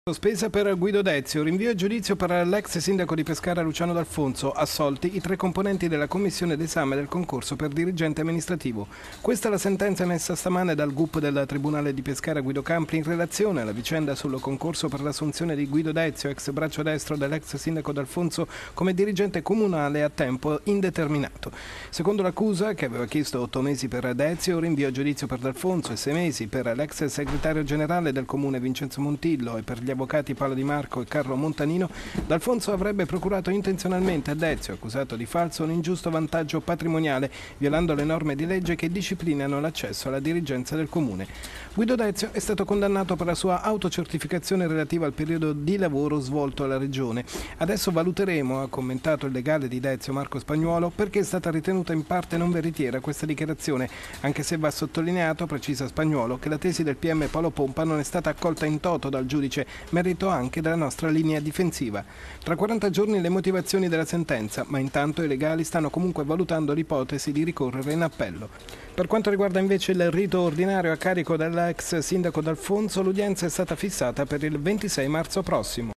Sospesa per Guido Dezio, rinvio a giudizio per l'ex sindaco di Pescara Luciano D'Alfonso, assolti i 3 componenti della commissione d'esame del concorso per dirigente amministrativo. Questa è la sentenza emessa stamane dal GUP del Tribunale di Pescara Guido Campri in relazione alla vicenda sul concorso per l'assunzione di Guido Dezio, ex braccio destro dell'ex sindaco D'Alfonso, come dirigente comunale a tempo indeterminato. Secondo l'accusa, che aveva chiesto 8 mesi per Dezio, rinvio a giudizio per D'Alfonso e 6 mesi per l'ex segretario generale del comune Vincenzo Montillo e per gli avvocati Paolo Di Marco e Carlo Montanino, D'Alfonso avrebbe procurato intenzionalmente a Dezio, accusato di falso, un ingiusto vantaggio patrimoniale, violando le norme di legge che disciplinano l'accesso alla dirigenza del comune. Guido Dezio è stato condannato per la sua autocertificazione relativa al periodo di lavoro svolto alla Regione. Adesso valuteremo, ha commentato il legale di Dezio Marco Spagnuolo, perché è stata ritenuta in parte non veritiera questa dichiarazione, anche se va sottolineato, precisa Spagnuolo, che la tesi del PM Paolo Pompa non è stata accolta in toto dal giudice, merito anche della nostra linea difensiva. Tra 40 giorni le motivazioni della sentenza, ma intanto i legali stanno comunque valutando l'ipotesi di ricorrere in appello. Per quanto riguarda invece il rito ordinario a carico dell'ex sindaco D'Alfonso, l'udienza è stata fissata per il 26 marzo prossimo.